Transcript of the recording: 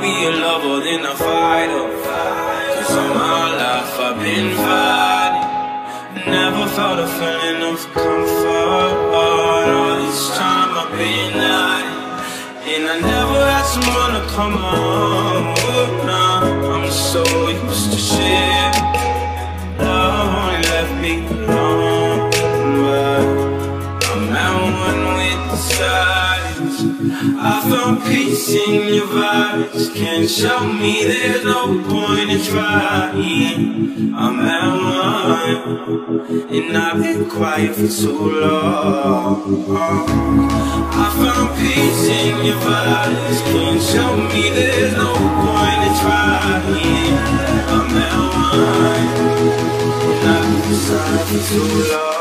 be a lover than a fighter, 'cause all my life I've been fighting. Never felt a feeling of comfort. All this time I've been hiding, and I never had someone to come on. Now I'm so used to shit. Love only left me alone, but I'm at one with the silence. I found peace in your vibes. Can't show me there's no point in trying. I'm at one, and I've been quiet for too long. I found peace in your vibes. Can't show me there's no point in trying. I'm at one, and I've been silent for too long.